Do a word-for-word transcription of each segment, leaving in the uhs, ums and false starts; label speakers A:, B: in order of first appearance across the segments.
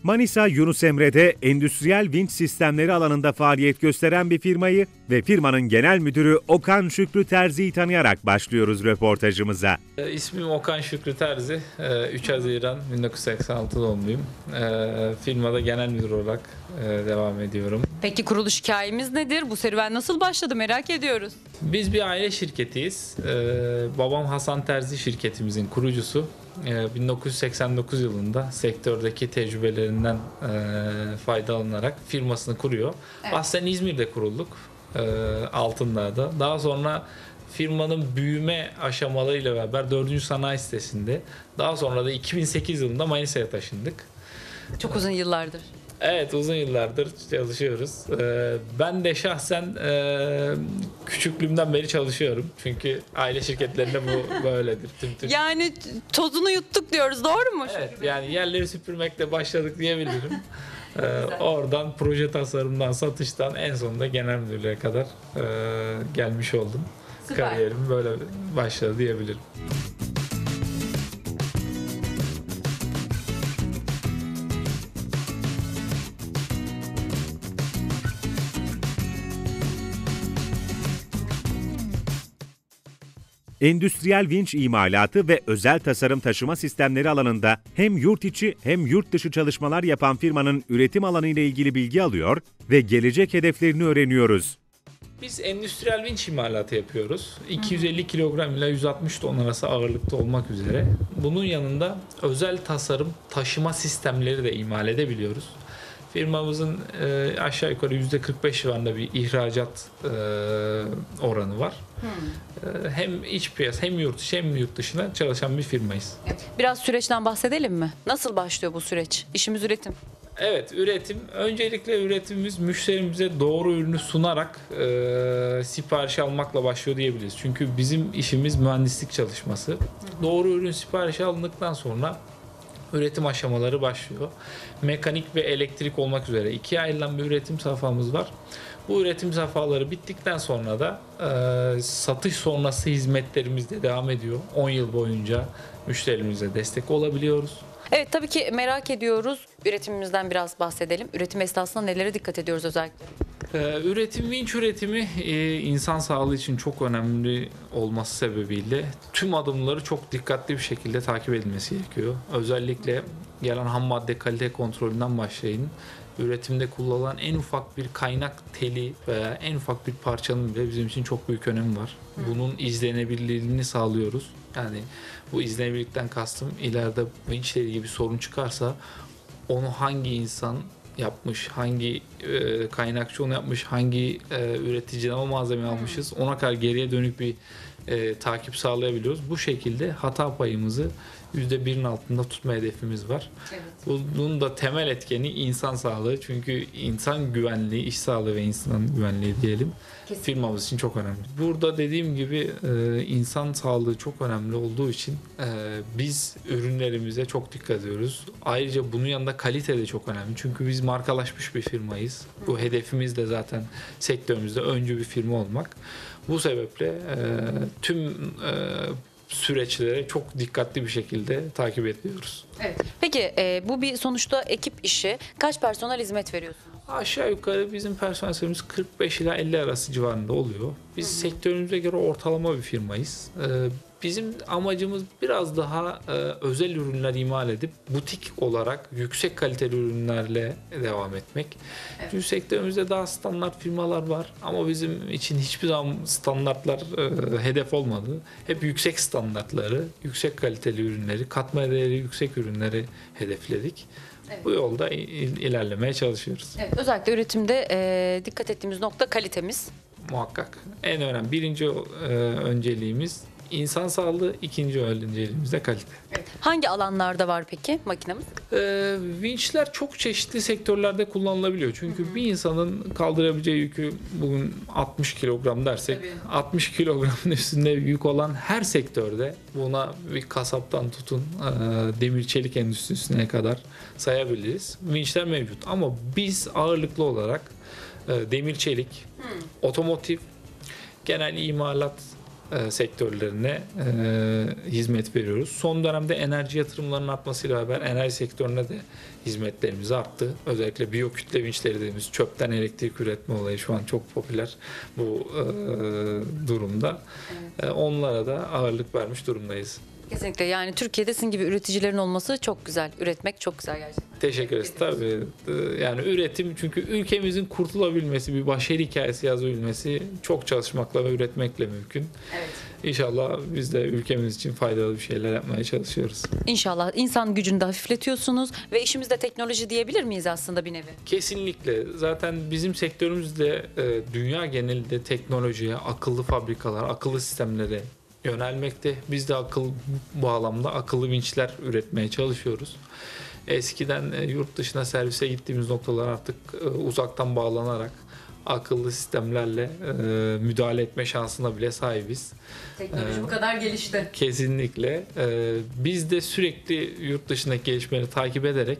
A: Manisa Yunus Emre'de endüstriyel vinç sistemleri alanında faaliyet gösteren bir firmayı ve firmanın genel müdürü Okan Şükrü Terzi'yi tanıyarak başlıyoruz röportajımıza.
B: E, ismim Okan Şükrü Terzi. E, üç Haziran bin dokuz yüz seksen altı doğumluyum. E, firmada genel müdür olarak e, devam ediyorum.
C: Peki kuruluş hikayemiz nedir? Bu serüven nasıl başladı merak ediyoruz.
B: Biz bir aile şirketiyiz. E, babam Hasan Terzi şirketimizin kurucusu. E, bin dokuz yüz seksen dokuz yılında sektördeki tecrübelerinden e, faydalanarak firmasını kuruyor. Evet. Aslında İzmir'de kurulduk. E, Altındağ'da. Daha sonra firmanın büyüme aşamalarıyla beraber dördüncü sanayi sitesinde, daha sonra da iki bin sekiz yılında Manisa'ya taşındık.
C: Çok uzun yıllardır.
B: Evet, uzun yıllardır çalışıyoruz. Ee, ben de şahsen e, küçüklüğümden beri çalışıyorum. Çünkü aile şirketlerinde bu böyledir. Tüm tüm.
C: Yani tozunu yuttuk diyoruz, doğru mu?
B: Evet, yani yerleri süpürmekle başladık diyebilirim. Ee, oradan proje tasarımdan, satıştan en sonunda genel müdürlüğe kadar e, gelmiş oldum.
C: Süper.
B: Kariyerim böyle başladı diyebilirim.
A: Endüstriyel vinç imalatı ve özel tasarım taşıma sistemleri alanında hem yurt içi hem yurt dışı çalışmalar yapan firmanın üretim alanı ile ilgili bilgi alıyor ve gelecek hedeflerini öğreniyoruz.
B: Biz endüstriyel vinç imalatı yapıyoruz. iki yüz elli kilogram ile yüz altmış ton arası ağırlıkta olmak üzere. Bunun yanında özel tasarım taşıma sistemleri de imal edebiliyoruz. Firmamızın e, aşağı yukarı yüzde kırk beş civarında bir ihracat e, oranı var. Hmm. E, hem iç piyasa hem yurt içi hem yurt dışına çalışan bir firmayız.
C: Biraz süreçten bahsedelim mi? Nasıl başlıyor bu süreç? İşimiz üretim.
B: Evet, üretim. Öncelikle üretimimiz müşterimize doğru ürünü sunarak e, sipariş almakla başlıyor diyebiliriz. Çünkü bizim işimiz mühendislik çalışması. Hı. Doğru ürün siparişi alındıktan sonra üretim aşamaları başlıyor. Mekanik ve elektrik olmak üzere ikiye ayrılan bir üretim safhamız var. Bu üretim safhaları bittikten sonra da e, satış sonrası hizmetlerimiz de devam ediyor. on yıl boyunca müşterimize destek olabiliyoruz.
C: Evet, tabii ki merak ediyoruz. Üretimimizden biraz bahsedelim. Üretim esnasında nelere dikkat ediyoruz özellikle?
B: Ee, üretim, vinç üretimi e, insan sağlığı için çok önemli olması sebebiyle tüm adımları çok dikkatli bir şekilde takip edilmesi gerekiyor. Özellikle gelen ham madde kalite kontrolünden başlayın. Üretimde kullanılan en ufak bir kaynak teli veya en ufak bir parçanın bile bizim için çok büyük önemi var. Bunun izlenebilirliğini sağlıyoruz. Yani bu izlenebilirlikten kastım, ileride vinçle ilgili bir sorun çıkarsa onu hangi insan yapmış, hangi e, kaynakçı onu yapmış, hangi e, üreticiden o malzemeyi almışız, ona kadar geriye dönük bir e, takip sağlayabiliyoruz. Bu şekilde hata payımızı yüzde birin altında tutma hedefimiz var. Evet. Bunun da temel etkeni insan sağlığı. Çünkü insan güvenliği, iş sağlığı ve insan güvenliği diyelim. Kesinlikle. Firmamız için çok önemli. Burada dediğim gibi e, insan sağlığı çok önemli olduğu için e, biz ürünlerimize çok dikkat ediyoruz. Ayrıca bunun yanında kalite de çok önemli. Çünkü biz markalaşmış bir firmayız. Bu hedefimiz de zaten sektörümüzde öncü bir firma olmak. Bu sebeple e, tüm e, süreçlere çok dikkatli bir şekilde takip ediyoruz.
C: Evet. Peki e, bu bir sonuçta ekip işi. Kaç personel hizmet veriyorsunuz?
B: Aşağı yukarı bizim personel sayımız kırk beş ila elli arası civarında oluyor. Biz hı hı. sektörümüze göre ortalama bir firmayız. Ee, bizim amacımız biraz daha e, özel ürünler imal edip butik olarak yüksek kaliteli ürünlerle devam etmek. Evet. Çünkü sektörümüzde daha standart firmalar var ama bizim için hiçbir zaman standartlar e, hedef olmadı. Hep yüksek standartları, yüksek kaliteli ürünleri, katma değeri yüksek ürünleri hedefledik. Evet. Bu yolda ilerlemeye çalışıyoruz.
C: Evet, özellikle üretimde e, dikkat ettiğimiz nokta kalitemiz.
B: Muhakkak. En önemli birinci e, önceliğimiz insan sağlığı, ikinci önceliğimiz de kalite.
C: Evet. Hangi alanlarda var peki makinemiz?
B: E, vinçler çok çeşitli sektörlerde kullanılabiliyor. Çünkü hı hı. bir insanın kaldırabileceği yükü bugün altmış kilogram dersek, tabii. altmış kilogramın üstünde yük olan her sektörde, buna bir kasaptan tutun e, demir çelik endüstrisine kadar sayabiliriz. Vinçler mevcut ama biz ağırlıklı olarak e, demir çelik, hmm. otomotiv, genel imalat, e, sektörlerine e, hizmet veriyoruz. Son dönemde enerji yatırımlarının artmasıyla beraber enerji sektörüne de hizmetlerimiz arttı. Özellikle biyokütle vinçleri dediğimiz çöpten elektrik üretme olayı şu an çok popüler bu e, durumda.
C: Evet.
B: E, onlara da ağırlık vermiş durumdayız.
C: Kesinlikle, yani Türkiye'de sizin gibi üreticilerin olması çok güzel. Üretmek çok güzel gerçekten.
B: Teşekkür ederiz. Tabii e, yani üretim, çünkü ülkemizin kurtulabilmesi, bir başarı hikayesi yazabilmesi çok çalışmakla ve üretmekle mümkün.
C: Evet.
B: İnşallah biz de ülkemiz için faydalı bir şeyler yapmaya çalışıyoruz.
C: İnşallah insan gücünü de hafifletiyorsunuz ve işimiz de teknoloji diyebilir miyiz aslında bir nevi?
B: Kesinlikle. Zaten bizim sektörümüzde e, dünya genelinde teknolojiye, akıllı fabrikalar, akıllı sistemlere yönelmekte. Biz de akıl bu bağlamda akıllı vinçler üretmeye çalışıyoruz. Eskiden e, yurt dışına servise gittiğimiz noktalar artık e, uzaktan bağlanarak akıllı sistemlerle e, müdahale etme şansına bile sahibiz.
C: Teknoloji
B: Ee,
C: bu kadar gelişti.
B: Kesinlikle. E, biz de sürekli yurt dışındaki gelişmeleri takip ederek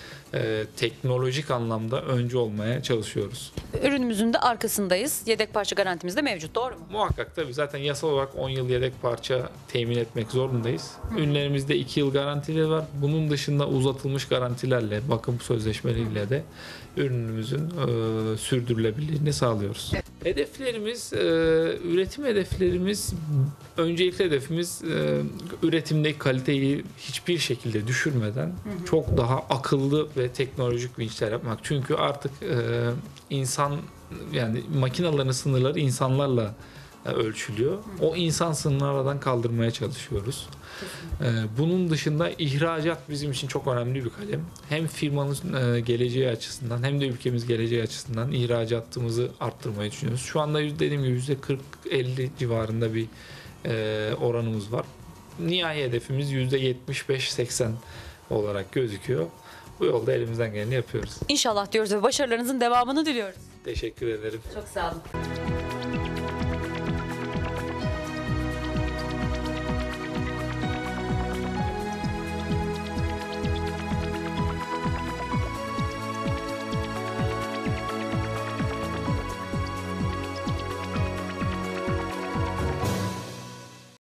B: e, teknolojik anlamda öncü olmaya çalışıyoruz.
C: Ürünümüzün de arkasındayız. Yedek parça garantimiz de mevcut, doğru mu?
B: Muhakkak tabii, zaten yasal olarak on yıl yedek parça temin etmek zorundayız. Ürünlerimizde iki yıl garantileri var. Bunun dışında uzatılmış garantilerle, bakım sözleşmeleriyle de ürünümüzün e, sürdürülebilirliğini sağlıyoruz.
C: Evet.
B: Hedeflerimiz, e, üretim hedeflerimiz, öncelikli hedefimiz e, üretimdeki kaliteyi hiçbir şekilde düşürmeden çok daha akıllı ve teknolojik vinçler yapmak. Çünkü artık e, insan, yani makinelerin sınırları insanlarla e, ölçülüyor. O insan sınırını aradan kaldırmaya çalışıyoruz. E, bunun dışında ihracat bizim için çok önemli bir kalem. Hem firmanın e, geleceği açısından hem de ülkemiz geleceği açısından ihracatımızı arttırmayı düşünüyoruz. Şu anda dediğim gibi yüzde kırk elli civarında bir e, oranımız var. Nihai hedefimiz yüzde yetmiş beş seksen olarak gözüküyor. Bu yolda elimizden geleni yapıyoruz.
C: İnşallah diyoruz ve başarılarınızın devamını diliyoruz.
B: Teşekkür ederim.
C: Çok sağ olun.